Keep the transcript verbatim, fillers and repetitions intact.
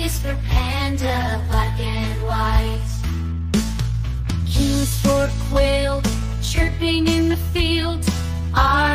is for panda, black and white. Q is for quail, chirping in the field. R